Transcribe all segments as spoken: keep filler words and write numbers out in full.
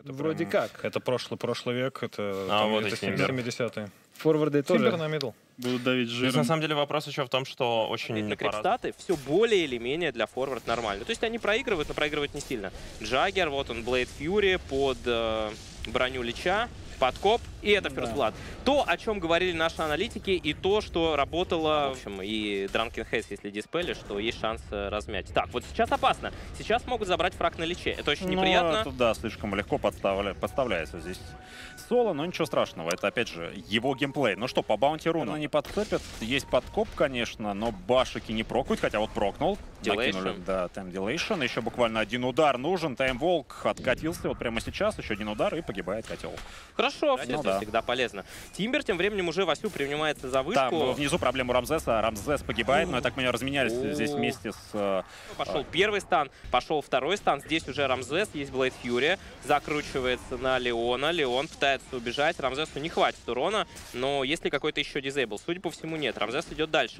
Это Вроде прям, как. Это прошлый-прошлый век, это, А, там, вот это и Тимбер. семидесятые. Форварды тоже. Тимбер на мидл. Будут давить Здесь, на жиром. самом деле, вопрос еще в том, что очень На по-разному. крипстаты все более или менее для форвард нормально. То есть они проигрывают, но проигрывают не сильно. Джаггер, вот он, Блейд Фьюри под э, броню Лича, подкоп, и это First Blood. То, о чем говорили наши аналитики, и то, что работало, в общем, и Drunken Haze, если диспели, что есть шанс э, размять. Так, вот сейчас опасно. Сейчас могут забрать фраг на Личе. Это очень Ну, неприятно. это, да, слишком легко подставля... подставляется здесь соло, но ничего страшного. Это, опять же, его геймплей. Ну что, по баунти руну не подцепят. Есть подкоп, конечно, но башики не прокают, хотя вот прокнул. Дилейшн. Накинули, да, тайм дилейшн. Еще буквально один удар нужен. Таймволк откатился вот прямо сейчас. Еще один удар и погибает котел. Хорошо, Ну это да. всегда полезно. Тимбер тем временем уже Васю принимается за вышку. Там внизу проблема у Рамзеса. Рамзес погибает, но я так понимаю, разменялись здесь вместе с... э, Пошел первый стан, пошел второй стан. Здесь уже Рамзес, есть Блейд Фьюри. Закручивается на Леона. Леон пытается убежать. Рамзесу не хватит урона. Но есть ли какой-то еще дизейбл? Судя по всему, нет. Рамзес идет дальше.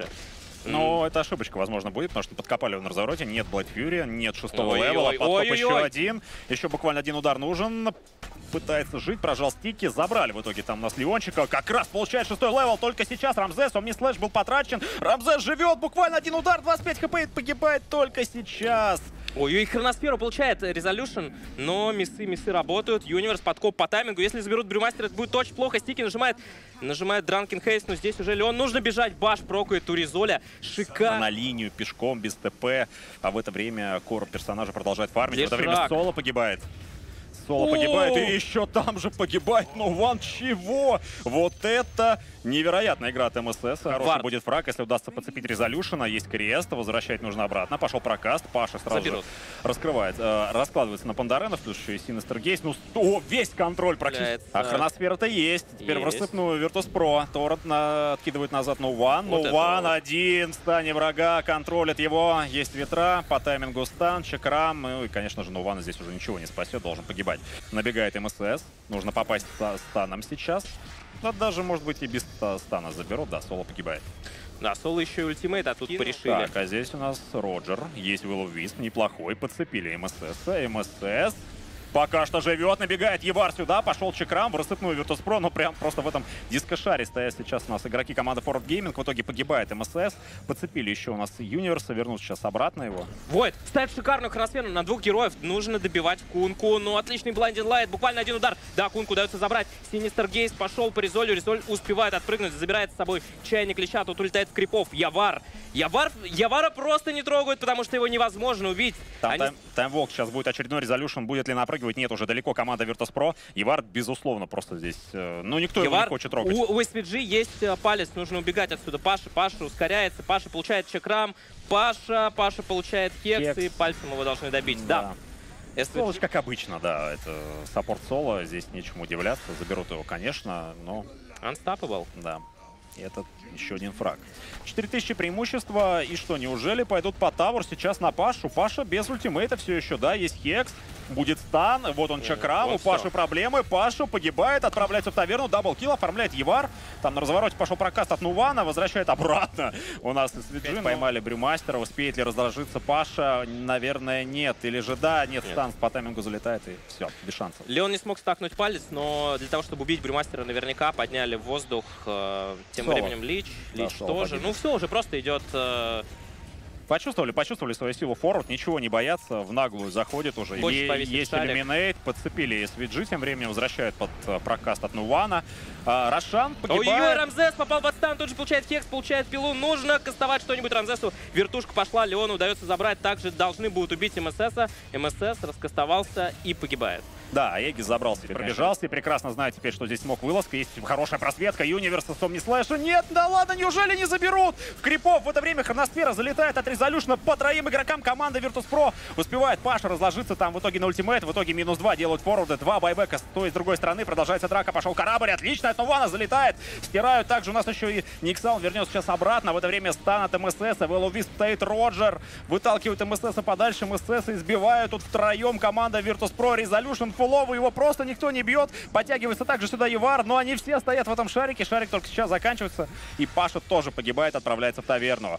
Но это ошибочка, возможно, будет, потому что подкопали его на развороте. Нет Блэд Фьюри, нет шестого Ой, левела, ой, подкоп ой, ой, еще ой. один. Еще буквально один удар нужен. Пытается жить, прожал стики, забрали в итоге там у нас Леончика. Как раз получает шестой левел, только сейчас Рамзес, он не слэш был потрачен. Рамзес живет, буквально один удар, двадцать пять хп, и погибает только сейчас. Ой, и Хроносферу получает Резолюшн, но миссы, миссы работают. Юниверс, подкоп по таймингу. Если заберут Брюмастера, это будет очень плохо. Стики нажимает, нажимает Drunken Haze, но здесь уже Леон. Нужно бежать, баш прокует Туризоля. Шикарно. На линию, пешком, без ТП. А в это время кор персонажа продолжает фармить. Где в это время Шрак? Соло погибает. Соло О! погибает, и еще там же погибает Ноуван. Чего? Вот это невероятная игра от МСС. Хороший Вард. будет фраг, если удастся подцепить Резолюшена. Есть крест, возвращать нужно обратно. Пошел прокаст, Паша сразу Заберут. же раскрывает. э, раскладывается на Пандарена, плюс еще и Синестер Гейс. Ну, о, весь контроль практически. Является. А хроносфера-то есть. Теперь в Есть. рассыпную Virtus.pro. Торрент на... откидывает назад Ноуван. Вот это Ноуван вот. один в стане врага, контролит его. Есть ветра, по таймингу стан, чакрам. Ну и, конечно же, Ноувана здесь уже ничего не спасет, должен погибать. Набегает МСС. Нужно попасть со станом сейчас. Да, даже, может быть, и без ста- стана заберут. Да, Соло погибает. Да, Соло еще и ультимейт, а тут порешили. Так, а здесь у нас Роджер. Есть Will of Wisp, неплохой. Подцепили МСС. МСС пока что живет, набегает Евар сюда, пошел чекрам в рассыпную Virtus.pro, но прям просто в этом дискошаре стоят сейчас у нас игроки команды Forward Gaming, в итоге погибает МСС, подцепили еще у нас Юниверса, вернут сейчас обратно его. Войд ставит шикарную хроносферу на двух героев. Нужно добивать Кунку. Ну, отличный Blinding Light. Буквально один удар. Да, Кунку удается забрать. Синистер Гейс пошел по Резолю. Резоль успевает отпрыгнуть. Забирает с собой чайник Лича. Тут улетает в крипов. Явар. Явар. Явара просто не трогают, потому что его невозможно убить. Там Они... тайм, таймволк, сейчас будет очередной резолюшн, будет ли напрыгивать, нет, уже далеко команда Virtus.pro. Евар, безусловно, просто здесь, э, ну, никто его не Явар, хочет трогать. у, у эс ви джи есть э, палец, нужно убегать отсюда. Паша, Паша ускоряется, Паша получает чекрам, Паша, Паша получает кекс, Кекс. и пальцем его должны добить. Да. эс ви джи. Солоч, как обычно, да, это саппорт соло, здесь нечему удивляться, заберут его, конечно, но Unstoppable. да. И это еще один фраг. четыре тысячи преимущества. И что, неужели пойдут по тавер сейчас на Пашу? Паша без ультимейта все еще, да, есть хекс. Будет стан, вот он чакрам, вот у Паши всё. проблемы. Паша погибает, отправляется в таверну, даблкил, оформляет Евар. Там на развороте пошел прокаст от Нувана, возвращает обратно. У нас из Виджин поймали Брюмастера, успеет ли разложиться Паша? Наверное, нет. Или же да, нет, Нет. стан по таймингу залетает и все, без шансов. Леон не смог стакнуть палец, но для того, чтобы убить Брюмастера, наверняка подняли в воздух. э, Тем Соло. временем Лич. Да, Лич Соло тоже. погиб. Ну все, уже просто идет... э, Почувствовали, почувствовали свою силу форвард, ничего не боятся, в наглую заходит уже. Хочет Е- повесить есть шарик. элиминейт, подцепили эс ви джи, тем временем возвращают под э, прокаст от Нувана. А, Рошан Ой-ой, погибает. Рамзес попал под стан, тут же получает хекс, получает пилу. Нужно кастовать что-нибудь Рамзесу. Вертушка пошла, Леону удается забрать. Также должны будут убить МССа. МСС раскастовался и погибает. Да, Эгис забрался, пробежался и прекрасно знает теперь, что здесь смог вылазка. Есть хорошая просветка, Юниверса, Сомни Слэша. Нет, да ладно, неужели не заберут? В крипов в это время хроносфера залетает от резолюшна по троим игрокам команды Virtus.pro. Успевает Паша разложиться там в итоге на ультимейт. В итоге минус два делают форварды, два байбека с той и с другой стороны. Продолжается драка, пошел корабль, отлично, от Нувана залетает. Стирают также у нас еще и Никсал вернется сейчас обратно. В это время стан от МСС, Will of Wisp стоит Роджер. Выталкивают МСС подальше, МСС избивают тут втроем команда Virtus.pro. Резолюшн фуловый, его просто никто не бьет. Подтягивается также сюда Евар, но они все стоят в этом шарике. Шарик только сейчас заканчивается. И Паша тоже погибает, отправляется в таверну.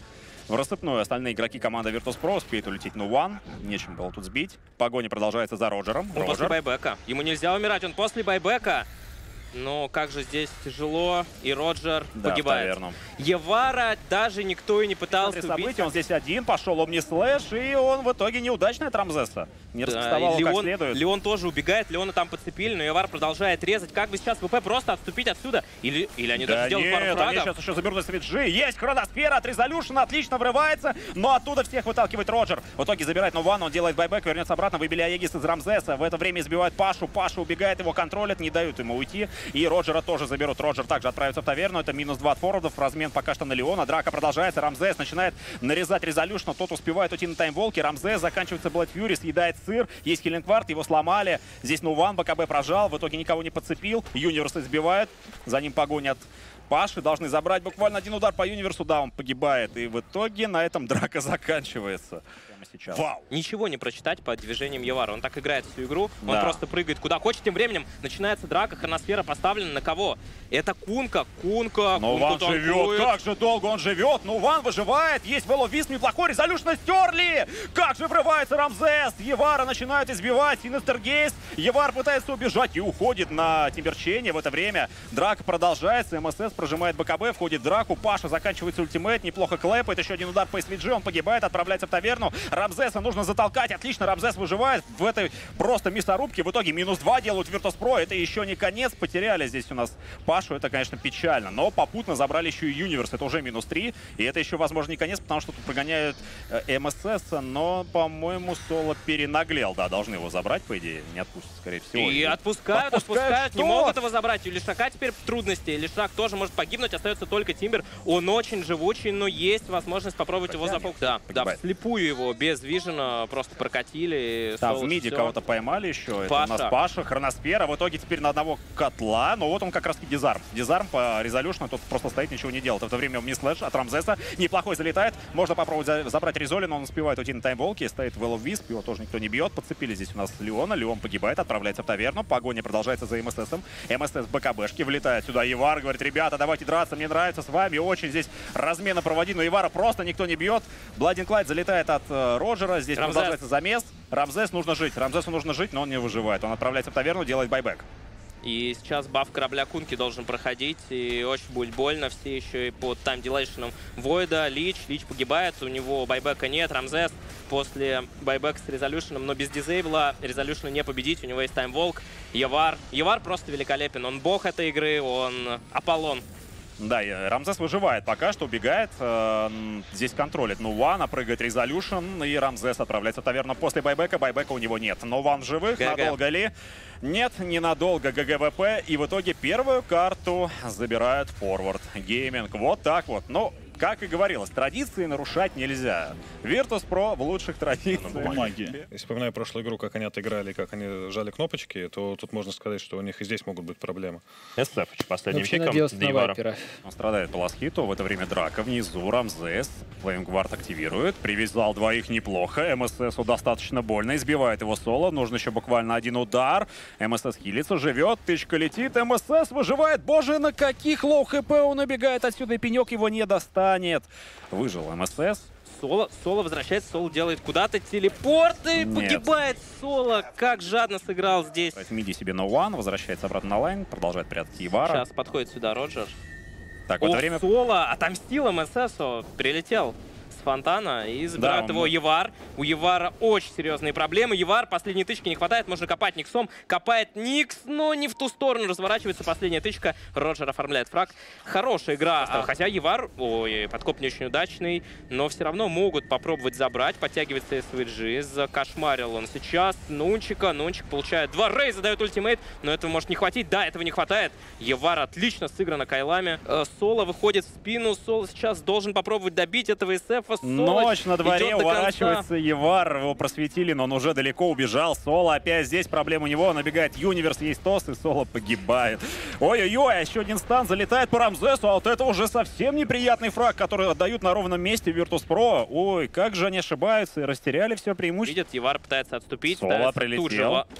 в рассыпную. Остальные игроки команды Virtus.pro успеют улететь на One. Нечем было тут сбить. Погоня продолжается за Роджером. Он Роджер. после байбека. Ему нельзя умирать, он после байбека. Но как же здесь тяжело, и Роджер Да, погибает. Евара даже никто и не пытался убить. События, он здесь один, пошел Омни Слэш, и он в итоге неудачный от Рамзеса. Не Да, распоставал как Леон, следует. Леон тоже убегает, Леона там подцепили, но Евар продолжает резать. Как бы сейчас ВП просто отступить отсюда? Или, или они Да даже сделают пару нет, они фрагов? сейчас еще заберут эс ви джи. Есть хроносфера от Резолюшена, отлично врывается, но оттуда всех выталкивает Роджер. В итоге забирает Нован, он делает байбек, вернется обратно, выбили Аегис из Рамзеса. В это время избивают Пашу, Паша убегает, его контролят, не дают ему уйти. И Роджера тоже заберут. Роджер также отправится в таверну, это минус два от форвардов, размен пока что на Леона. Драка продолжается, Рамзес начинает нарезать Резолюшена, тот успевает уйти на таймволке. Рамзес, заканчивается Блэд Фьюри, съедает сыр, есть Киллингвард, его сломали. Здесь Нуван, БКБ прожал, в итоге никого не подцепил. Юниверс избивает, за ним погонят Паши, должны забрать буквально один удар по Юниверсу, да, он погибает. И в итоге на этом драка заканчивается. Прямо сейчас. Вау! Ничего не прочитать по движениям Евара. Он так играет всю игру, он Да. просто прыгает куда хочет. Тем временем начинается драка, хроносфера поставлена на кого? Это Кунка, Кунка, Но Кунка Ван живет, танкует. как же долго он живет, но Ван выживает, есть Веловист, неплохой, Резолюшна стерли, как же врывается Рамзес, Евара начинают избивать, Синестер Гейс, Евар пытается убежать и уходит на Тимберчене. В это время драка продолжается, МСС прожимает БКБ, входит в драку, Паша заканчивается ультимейт, неплохо клэпает, еще один удар по эс ви джи, он погибает, отправляется в таверну, Рамзеса нужно затолкать, отлично, Рамзес выживает в этой просто мясорубке, в итоге минус два делают Virtus.pro, это еще не конец, потеряли здесь у нас Пашу, это, конечно, печально, но попутно забрали еще и Юниверс, это уже минус три, и это еще, возможно, не конец, потому что тут прогоняют э, МСС, но, по-моему, Соло перенаглел, да, должны его забрать, по идее, не отпустят, скорее всего. И отпускают, Отпускают, отпускают, не что? могут его забрать. У Лишака теперь трудности, Лишак тоже может погибнуть, остается только Тимбер. Он очень живучий, но есть возможность попробовать его Протянет. запугать. Да, да, Погибает. вслепую его, без вижена, просто прокатили. Там Соло в миде всё. кого-то поймали еще. Это Паша. у нас Паша, Хроносфера. В итоге теперь на одного котла. Но вот он как раз и дизарм. Дизарм по Резолюшну, тот просто стоит, ничего не делает. В это время Омни Слэш от Рамзеса неплохой залетает. Можно попробовать за забрать Резоли, но он успевает уйти на таймволке. Стоит Well of Wisp, его тоже никто не бьет. Подцепили здесь у нас Леона. Леон погибает, отправляется в таверну. Погоня продолжается за МССом. МСС БКБшки. Влетает сюда Евар, говорит: ребята, давайте драться, мне нравится с вами. Очень здесь размена проводить. Но Евара просто никто не бьет. Бладинг Лайт залетает от э, Роджера. Здесь Рамзес. продолжается замес. Рамзес нужно жить. Рамзесу нужно жить, но он не выживает. Он отправляется в таверну, делает байбек. И сейчас баф корабля Кунки должен проходить, и очень будет больно. Все еще и под тайм-дилейшеном Войда. Лич, Лич погибает, у него байбека нет. Рамзес после байбека с Резолюшеном, но без дизейбла Резолюшена не победить, у него есть таймволк. Евар. Евар просто великолепен, он бог этой игры, он Аполлон. Да, и Рамзес выживает пока что, убегает. Э, здесь контролит Нувана, прыгает Резолюшн, и Рамзес отправляется в таверну после байбека. Байбека у него нет. Нуван в живых, ГГ. надолго ли? Нет, ненадолго. ГГВП. И в итоге первую карту забирает Форвард Гейминг. Вот так вот. Ну, как и говорилось, традиции нарушать нельзя. Virtus.pro в лучших традициях. Бумаги. Если вспоминаю прошлую игру, как они отыграли, как они жали кнопочки, то тут можно сказать, что у них и здесь могут быть проблемы. эс эф последним Вообще пиком надеялся на Дейвара. вайпера. Он страдает по ласхиту. В это время драка внизу. Рамзес. Флеймгвард активирует. Привязал двоих неплохо. МССу достаточно больно. Избивает его соло. Нужно еще буквально один удар. МСС хилится, живет. Тычка летит. МСС выживает. Боже, на каких лоу хп он убегает отсюда. И пенек его не достанет. Выжил МСС. Соло, Соло возвращается, Соло делает куда-то телепорт и Нет. погибает Соло. Как жадно сыграл здесь. В миди себе на one. Возвращается обратно на лайн. Продолжает прятать Евара. Сейчас подходит сюда Роджер. Так, в О, это время... Соло отомстил МССу, прилетел с фонтана и забирает Да, его он- Евар. У Евара очень серьезные проблемы. Евар, последней тычки не хватает, можно копать Никсом. Копает Никс, но не в ту сторону. Разворачивается последняя тычка. Роджер оформляет фраг. Хорошая игра, а, хотя Евар, ой, подкоп не очень удачный, но все равно могут попробовать забрать. Подтягивается эс ви джи, закошмарил он сейчас Нунчика. Нунчик получает два рейза, дает ультимейт, но этого может не хватить. Да, этого не хватает. Евар отлично сыграно Кайлами. Э, Соло выходит в спину. Соло сейчас должен попробовать добить этого эс эф. Ночь на дворе, идет до конца. уворачивается Евар, его просветили, но он уже далеко убежал. Соло опять здесь, проблема у него, набегает Юниверс, есть тос, и Соло погибает. Ой-ой-ой, а еще один стан залетает по Рамзесу, а вот это уже совсем неприятный фраг, который отдают на ровном месте Virtus.pro. Ой, как же они ошибаются и растеряли все преимущество. Видит, Евар пытается отступить. Соло ставится прилетел. тут же во-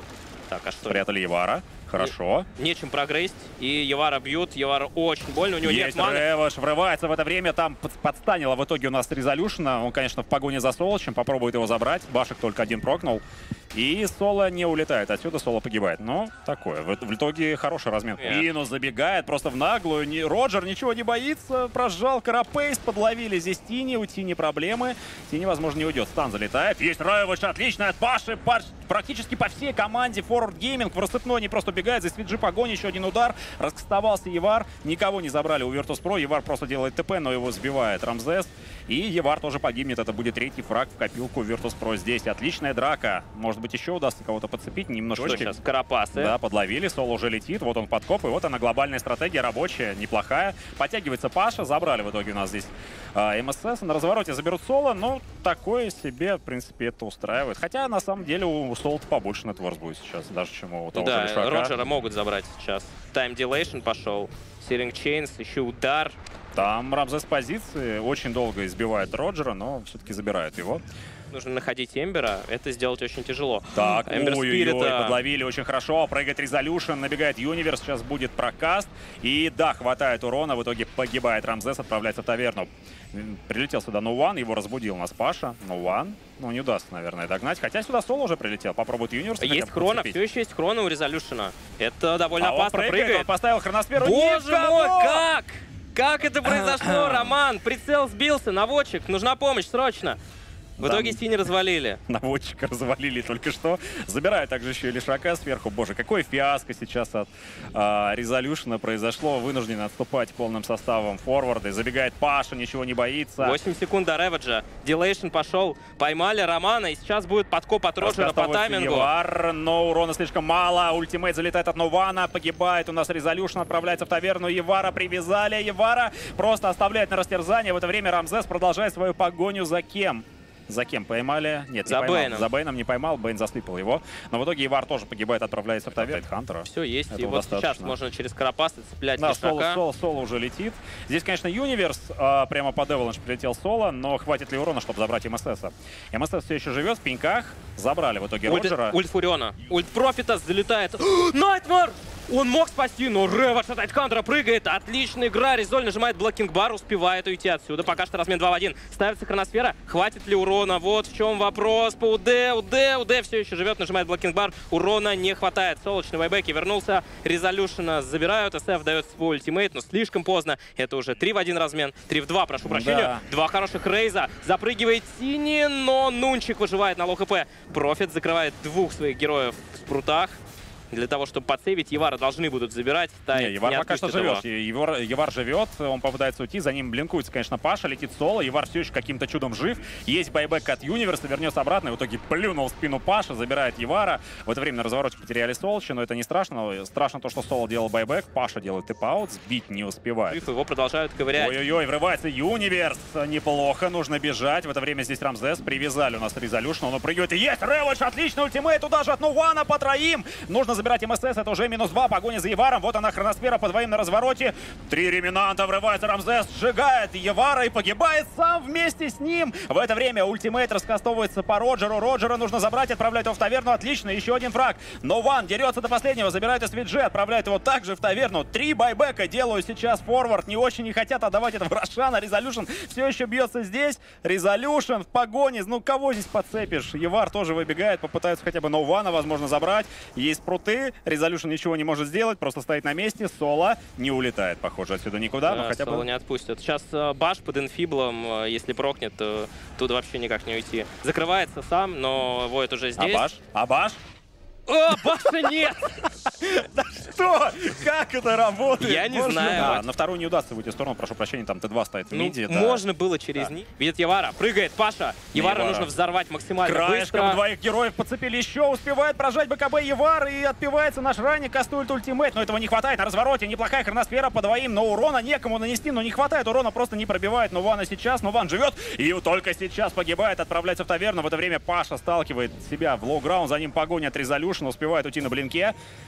Так, а что? Спрятали Евара. Хорошо. Нечем прогрессить. И Евара бьют. Евара очень больно. У него Есть нет маны. Реваш, врывается в это время. Там под- подстанило в итоге у нас Резолюшна. Он, конечно, в погоне за Солочем. Попробует его забрать. Башек только один прокнул. И Соло не улетает отсюда, Соло погибает. Но такое. В, в итоге хороший размен. Yeah. Инус забегает просто в наглую. Не, Роджер ничего не боится. Прожал Карапейс. Подловили здесь Тини. У Тини проблемы. Тини, возможно, не уйдет. Стан залетает. Есть Реваш. Отлично от Паши. Паш практически по всей команде Forward Gaming. В рассыпной не просто убегает. Здесь Виджи погони. Еще один удар. Раскастовался Евар. Никого не забрали у Virtus.pro. Евар просто делает ТП, но его сбивает Рамзес. И Евар тоже погибнет. Это будет третий фраг в копилку Virtus.pro здесь. Отличная драка. Может быть, еще удастся кого-то подцепить. Немножко сейчас Карапасы. Да, подловили. Соло уже летит. Вот он подкоп. И вот она, глобальная стратегия, рабочая, неплохая. Подтягивается Паша. Забрали в итоге у нас здесь а, МСС. На развороте заберут Соло. Но такое себе, в принципе, это устраивает. Хотя, на самом деле, у Соло побольше нетворс будет сейчас. Даже чем у того Да, же Лишака. Роджера могут забрать сейчас. Time Dilation пошел. Searing Chains, еще удар. Там Рамзес позиции очень долго избивает Роджера, но все-таки забирает его. Нужно находить Эмбера. Это сделать очень тяжело. Так, Эмбер ой-ой-ой, Спирита. подловили очень хорошо. Прыгает Резолюшн, набегает Юниверс. Сейчас будет прокаст. И да, хватает урона. В итоге погибает Рамзес, отправляется в таверну. Прилетел сюда Ноуан, его разбудил у нас Паша. Ноуан, ну не удастся, наверное, догнать. Хотя сюда Соло уже прилетел. Попробует Юниверс. Есть хрона, все еще есть хрона у Резолюшена. Это довольно а он опасно. прыгает, Прыгает. он поставил хроносферу. Боже Никого! мой, как? Как это произошло, Роман? Прицел сбился, наводчик. Нужна помощь, срочно. В Да. итоге Сини развалили. Наводчика развалили только что. Забирают также еще и Лишака сверху. Боже, какое фиаско сейчас от а, Резолюшна произошло. Вынуждены отступать полным составом форварды. Забегает Паша, ничего не боится. восемь секунд до Реведжа. Дилейшн пошел. Поймали Романа. И сейчас будет подкоп от Роджера по таймингу. Евар, но урона слишком мало. Ультимейт залетает от Нована. Погибает у нас Резолюшн. Отправляется в таверну. Евара привязали. Евара просто оставляет на растерзание. В это время Рамзес продолжает свою погоню за кем? За кем поймали? Нет, не За поймал. Бэйном. За Бэйном не поймал, Бэйн заслипал его. Но в итоге Евар тоже погибает, отправляется в таверну Хантера. Все есть. Этого И вот достаточно. сейчас можно через Карапасы цеплять Да, соло, Лишака. соло, соло уже летит. Здесь, конечно, Юниверс а, прямо под Эваланш прилетел соло, но хватит ли урона, чтобы забрать МССа? МСС все еще живет в пеньках. Забрали в итоге Ульт, Роджера. ульт Фуриона. Ульт Профита залетает. Найтмар! Он мог спасти, но Реваш от Айтхантера прыгает. Отличная игра. Резоль нажимает блокинг бар, успевает уйти отсюда. Пока что размен два в один. Ставится хроносфера. Хватит ли урона? Вот в чем вопрос. По УД, УД, УД все еще живет. Нажимает блокинг бар. Урона не хватает. Солочный вайбеки вернулся. Резолюшена забирают. СФ дает свой ультимейт, но слишком поздно. Это уже три в один размен. три в два, прошу прощения. Да. Два хороших рейза. Запрыгивает Сини, но Нунчик выживает на лоу хп. Профит закрывает двух своих героев в спрутах. Для того, чтобы подсейвить, Евара должны будут забирать. Тай Не, Евар не пока что отпустит живет. его. Евар, Евар живет, он попытается уйти, за ним блинкуется, конечно, Паша, летит соло. Евар все еще каким-то чудом жив. Есть байбек от Юниверса, вернется обратно. И в итоге плюнул в спину Паша, забирает Евара. В это время на развороте потеряли Солча, но это не страшно. Страшно то, что соло делал байбек. Паша делает тэп-аут, сбить не успевает. Его продолжают ковырять. Ой-ой-ой, врывается Юниверс. Неплохо, нужно бежать. В это время здесь Рамзес. Привязали у нас Резолюшн. Он прыгает. И есть Ревэдж, отличный ультимейт. Туда же от Нуана по троим. Нужно забирать МСС. Это уже минус два. Погоня за Еваром. Вот она, хроносфера по двоим на развороте. Три реминанта. Врывается Рамзес. Сжигает Евара и погибает сам вместе с ним. В это время ультимейт раскастовывается по Роджеру. Роджера нужно забрать. Отправляет его в таверну. Отлично. Еще один фраг. Нуан дерется до последнего. Забирает эс ви джи. Отправляет его также в таверну. Три байбека делаю сейчас форвард. Не очень не хотят отдавать это в Рошана. Резолюшн все еще бьется здесь. Резолюшн в погоне. Ну, кого здесь подцепишь? Евар тоже выбегает. Попытаются хотя бы Ноувана, возможно, забрать. Есть пруты. Резолюшн ничего не может сделать. Просто стоит на месте. Соло не улетает, похоже, отсюда никуда. Да, но хотя Соло бы... не отпустят. Сейчас э, Баш под инфиблом, э, если прокнет, то туда вообще никак не уйти. Закрывается сам, но Войд уже здесь. Абаш? Абаш? О, Баша нет! Что? Как это работает? Я не Боже знаю. мой. Да, на вторую не удастся выйти в сторону. Прошу прощения, там тэ два стоит в Ну, миди. да. можно было через Да. них. Видит Евара, прыгает Паша. Евара Евара. нужно взорвать максимально Краешком быстро. двоих героев подцепили еще. Успевает прожать БКБ Евар и отпивается наш ранник. Кастует ультимейт, но этого не хватает. На развороте неплохая хроносфера по двоим, но урона некому нанести. Но не хватает урона, просто не пробивает. Но Вана сейчас, но Ван живет. И только сейчас погибает, отправляется в таверну. В это время Паша сталкивает себя в лоу-граунд. За ним погоня от Резолюшна. Успевает уйти на блинке.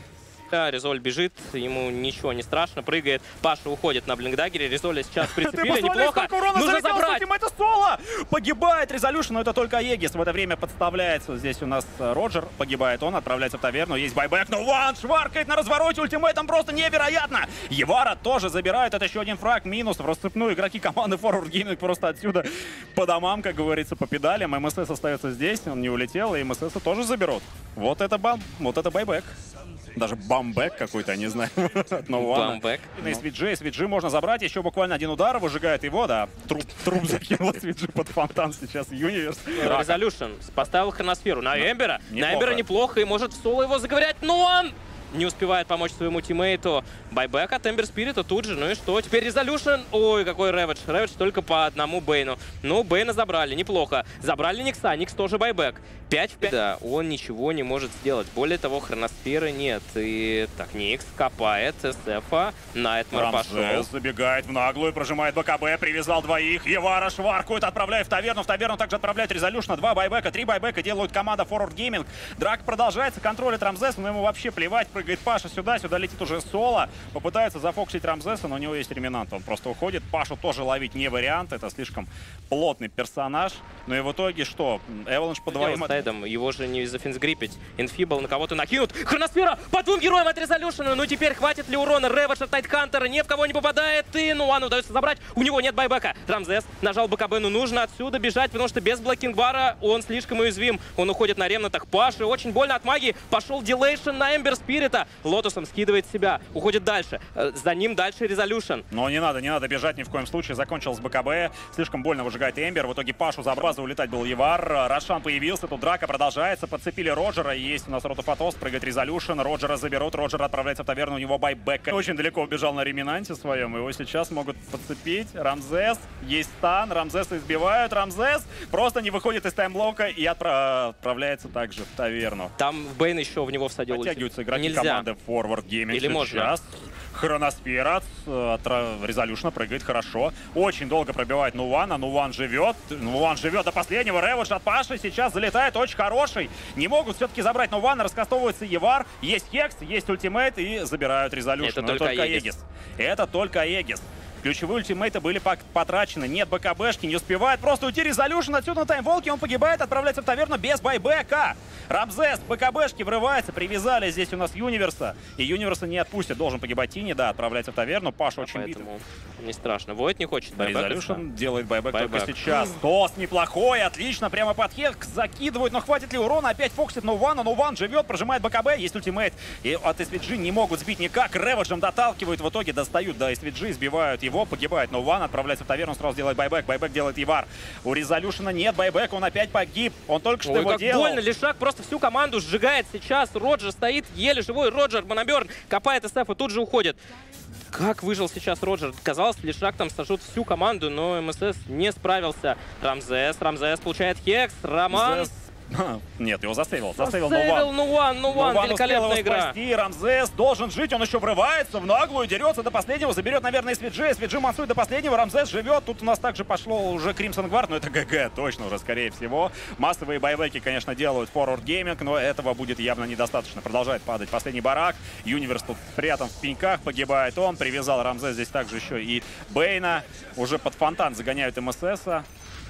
Резоль бежит, ему ничего не страшно, прыгает. Паша уходит на блинкдагере. Резоля сейчас прицепили, неплохо. Нужно забрать. Это соло! Погибает Резолюшн, но это только Аегис. В это время подставляется. Здесь у нас Роджер. Погибает он, отправляется в таверну. Есть байбек, но Ван шваркает на развороте. Ультимейтом просто невероятно. Евара тоже забирает. Это еще один фраг. Минус в расцепную. Игроки команды Forward Gaming просто отсюда по домам, как говорится, по педалям. МСС остается здесь. Он не улетел, и МСС тоже заберут. Вот это бам, вот это байбек. Даже бамбэк какой-то, не знаю. Бамбэк. Из Свиджи, Свиджи можно забрать. Еще буквально один удар, выжигает его, да. Труп, труп закинул Свиджи под фонтан сейчас Юниверс. Резолюшн поставил хроносферу на Эмбера. На Эмбера неплохо, и может в соло его заговорять, но он не успевает помочь своему тиммейту. Байбек от Эмбер Спирита тут же. Ну и что? Теперь Резолюшн. Ой, какой Рэвидж. Рэвидж только по одному Бейну. Ну, Бейна забрали. Неплохо. Забрали Никса. Никс тоже байбек. пять в пять. Да, он ничего не может сделать. Более того, хроносферы нет. И так, Никс копает эс-эфа. Найтмар пошел. Забегает в наглую, прожимает БКБ, привязал двоих. Евара шваркует, отправляет в таверну. В таверну также отправляет Резолюшна. Два байбека, три байбека делают команда Forward Gaming. Драка продолжается, контролит Рамзеса, но ему вообще плевать. Прыгает Паша сюда, сюда летит уже соло. Попытается зафоксить Рамзеса, но у него есть реминант. Он просто уходит. Пашу тоже ловить не вариант. Это слишком плотный персонаж. Ну и в итоге что? Эваланш по двоим... Его же не зафинсгриппить. Инфибл на кого-то накинут. Хроносфера по двум героям от Резолюшена. Ну теперь хватит ли урона? Рэвидж от Найтхантера ни в кого не попадает. И ну ладно, удается забрать. У него нет байбека. Рамзес нажал БКБ, но нужно отсюда бежать, потому что без блокинг-бара он слишком уязвим. Он уходит на ремнатах. Паши очень больно от магии. Пошел дилейшн на Эмбер Спирита. Лотусом скидывает себя. Уходит дальше. За ним дальше Резолюшн. Но не надо, не надо бежать ни в коем случае. Закончил с БКБ. Слишком больно выжигает Эмбер. В итоге Пашу за базу улетать был Евар. Рошан появился. Тут драка продолжается. Подцепили Роджера. Есть у нас Ротофатос. Прыгает Резолюшн. Роджера заберут. Роджер отправляется в таверну. У него байбек. Очень далеко убежал на реминанте своем. Его сейчас могут подцепить. Рамзес. Есть стан. Рамзеса избивают. Рамзес просто не выходит из таймблока и отправ... отправляется также в таверну. Там Бейн еще в него всадил. Подтягиваются игроки Нельзя. команды Forward Gaming. Или сейчас. Можно? Хроносфера от Резолюшна прыгает хорошо. Очень долго пробивает Нувана. Нуван живет. Нуван живет до последнего. Рэвидж от Паши сейчас залетает. Очень хороший. Не могут все-таки забрать Нувана. Раскастовывается Евар. Есть Хекс, есть ультимейт и забирают Резолюшн. Это только, только Аегис. Это только Аегис. Ключевые ультимейты были потрачены. Нет БКБшки, не успевает просто уйти Резолюшн отсюда на таймволке. Он погибает, отправляется в таверну без байбека. Рамзес, БКБшки врывается. Привязали здесь у нас Юниверса. И Юниверса не отпустят. Должен погибать Тини, да, отправляется в таверну. Паша а очень бит. Не страшно. Войд не хочет байбека. Резолюшн делает байбек, байбек только сейчас. Тос неплохой, отлично. Прямо под хек закидывают. Но хватит ли урона? Опять фоксит Нувана. Нуван живет, прожимает БКБ. Есть ультимейт. И от эс ви джи не могут сбить никак. Рэвиджем доталкивают. В итоге достают до эс ви джи, сбивают его. Погибает Нуван, отправляется в таверну, сразу делает байбек. Байбек делает Евар. У Резолюшена нет байбека, он опять погиб. Он только что Ой, его как делал. больно. Лишак просто всю команду сжигает сейчас. Роджер стоит еле живой. Роджер, Моноберн, копает эс эф и тут же уходит. Как выжил сейчас Роджер? Казалось, Лишак там сожжет всю команду, но МСС не справился. Рамзес, Рамзес получает Хекс, Роман... Нет, его заставил. Заставил Нуван. Нуван, Нуван, великолепная игра. Спасти. Рамзес должен жить, он еще врывается в наглую, дерется до последнего, заберет, наверное, эс ви джи. эс ви джи мансует до последнего, Рамзес живет. Тут у нас также пошло уже Crimson Guard, но это ГГ, точно уже, скорее всего. Массовые байбеки, конечно, делают Forward Gaming, но этого будет явно недостаточно. Продолжает падать последний барак. Юниверс тут спрятан в пеньках, погибает он. Привязал Рамзес здесь также еще и Бейна. Уже под фонтан загоняют МССа.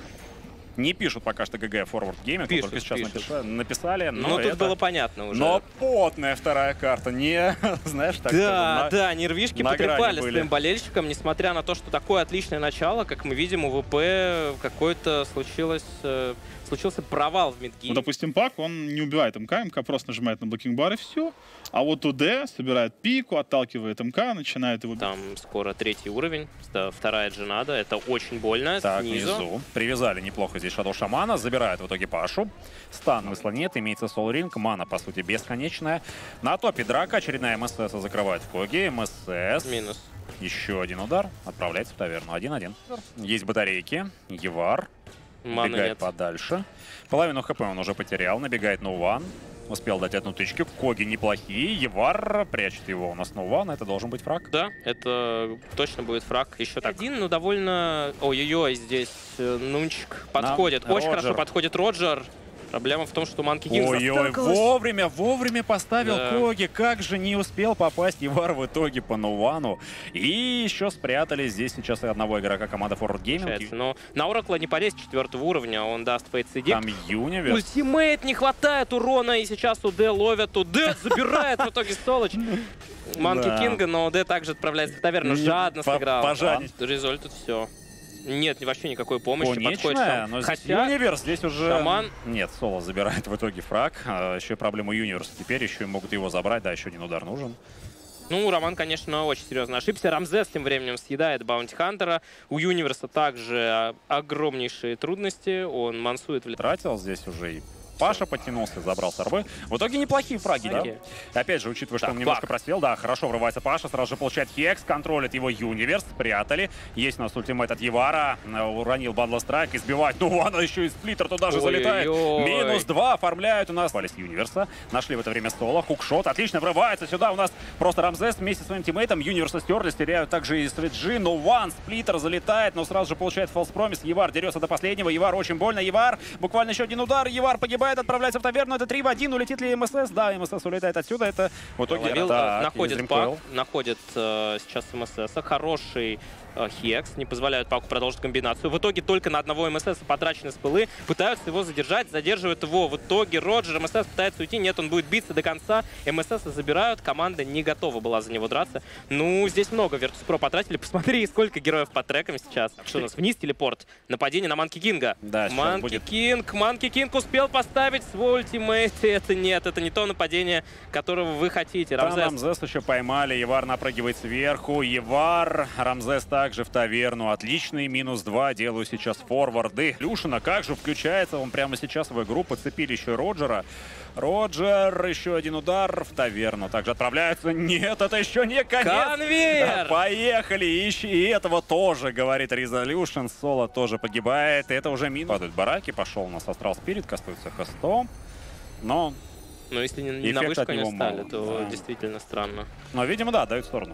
Не пишут пока что ГГ Forward Gaming, пишут, только сейчас пишут. написали, написали. Но ну, тут это... было понятно уже. Но потная вторая карта, не, знаешь, так Да, на... да, нервишки на потрепали своим болельщикам, несмотря на то, что такое отличное начало, как мы видим, у ВП какой-то случилось... случился провал в мидгейме. Ну, допустим, Пак, он не убивает МК, МК просто нажимает на блокинг-бар и все. А вот УД собирает пику, отталкивает МК, начинает его бить. Там скоро третий уровень, вторая джинада, это очень больно. Так, снизу. внизу. Привязали неплохо здесь Shadow Шамана, забирает в итоге Пашу. Стан высла нет, имеется Soul Ring, мана, по сути, бесконечная. На топе драка, очередная МСС закрывает в Коги, МСС. Минус. Еще один удар, отправляется в таверну, один-один. Есть батарейки, Евар. Маны Бегает нет. подальше. Половину хп он уже потерял. Набегает Нуван. Успел дать одну тычку. Коги неплохие. Евар прячет его у нас Нуван. Это должен быть фраг. Да, это точно будет фраг. Еще так. Один, но довольно... Ой-ой-ой, здесь Нунчик подходит. На... Очень Роджер. хорошо подходит Роджер. Проблема в том, что Манки Кинг Ой-ой, застакалась. вовремя, вовремя поставил Да. Коги. Как же не успел попасть Ивар в итоге по Нувану. И еще спрятали здесь сейчас одного игрока команды Forward Gaming. Получается. Но на Оракла не полезть четвертого уровня, он даст Фейт Сидик. Там Юниверс. Ультимейт, не хватает урона, и сейчас УД ловят, УД забирает в итоге Солоч. Манки Да. Кинга, но УД также отправляется в таверну, жадно По- сыграл. пожадничать. Результат все. Нет, вообще никакой помощи. Подходит Конечная, там. но здесь Хотя Юниверс здесь уже... Шаман. Нет, Соло забирает в итоге фраг. А, еще и проблема Юниверса теперь, еще и могут его забрать. Да, еще один удар нужен. Ну, Роман, конечно, очень серьезно ошибся. Рамзес тем временем съедает Баунти Хантера. У Юниверса также огромнейшие трудности. Он мансует в... Тратил здесь уже и Паша подтянулся, забрал сорвы. В итоге неплохие фраги, да? Фраги. Опять же, учитывая, что Так, он немножко Пак. просел, да, хорошо врывается Паша, сразу же получает хекс, контролит его Юниверс, спрятали. Есть у нас ультимейт от Евара, э, уронил Бандла Страйк, избивает, ну, она еще и сплиттер туда же залетает. Ой-ой-ой. Минус два оформляют у нас. Валис Юниверса, нашли в это время Соло, хукшот, отлично врывается сюда у нас просто Рамзес вместе со своим тиммейтом. Юниверса стерли, теряют также и Свиджи, но ван, сплиттер залетает, но сразу же получает фолс промис. Евар дерется до последнего, Евар очень больно, Евар, буквально еще один удар, Евар погибает, отправляется в таверну. Это три в один, улетит ли МСС? Да, МСС улетает отсюда. Это в итоге Ловил, так, находит из Пак, Dreamcoil. находит э, сейчас МСС. Хороший э, хекс, не позволяют Паку продолжить комбинацию. В итоге только на одного МСС потрачены спылы. Пытаются его задержать, задерживают его. В итоге Роджер, МСС пытается уйти. Нет, он будет биться до конца. МСС забирают. Команда не готова была за него драться. Ну, здесь много Virtus.pro потратили. Посмотри, сколько героев под треками сейчас. Что у нас? Вниз телепорт. Нападение на Манки Кинга. Да, сейчас Манки будет. Кинг. Манки Кинг успел поставить свой ультимейт. Это нет, это не то нападение, которого вы хотите. Там Рамзес. Рамзес еще поймали, Евар напрыгивает сверху, Евар, Рамзес также в таверну, отличный, минус два, делаю сейчас форварды. Люшина как же включается, он прямо сейчас в игру, подцепили еще Роджера. Роджер, еще один удар в таверну, также отправляются, нет, это еще не конец. Конвейер! Поехали, ищи и этого тоже, говорит Резолюшн, Соло тоже погибает, это уже минус. Падают бараки, пошел у нас Астрал Спирит, кастуется хостом, но... Но если не, не на Эффект вышку от не него стали, мало, то да. действительно странно. Но, видимо, да, дают в сторону.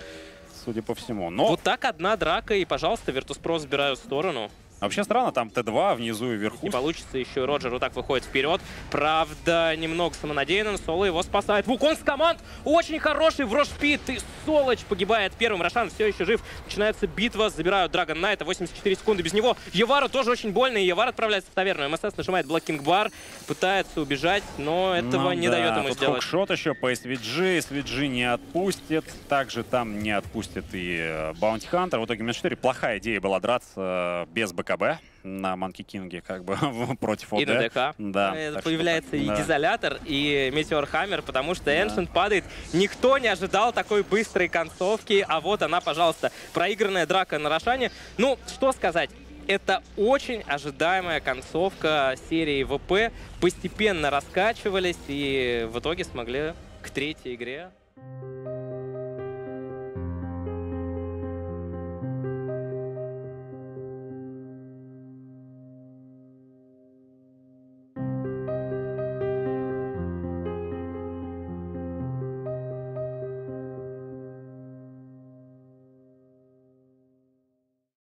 Судя по всему. Но Вот так одна драка, и, пожалуйста, Virtus.pro забирают в сторону. вообще странно, там Т два внизу и вверху. Не получится, еще и Роджер вот так выходит вперед. Правда, немного самонадеянно, Соло его спасает. Вукон с команд очень хороший в Рошпит, и Солоч погибает первым. Рошан все еще жив. Начинается битва, забирают Драгон Найта, восемьдесят четыре секунды без него. Евару тоже очень больно, и Евар отправляется в таверну. МСС нажимает блокинг бар, пытается убежать, но этого Ну не да, дает ему тут сделать. хукшот еще по эс ви джи, эс ви джи не отпустит. Также там не отпустит и Баунти Хантер. В итоге Мэн четыре плохая идея была драться без БКБ на Манки Кинге, как бы против ОД. И на ДК. Да. Это так что появляется так, и да. Дизолятор, и Метеор Хаммер, потому что Эншент падает. Никто не ожидал такой быстрой концовки, а вот она, пожалуйста, проигранная драка на Рошане. Ну, что сказать. Это очень ожидаемая концовка серии ВП. Постепенно раскачивались и в итоге смогли к третьей игре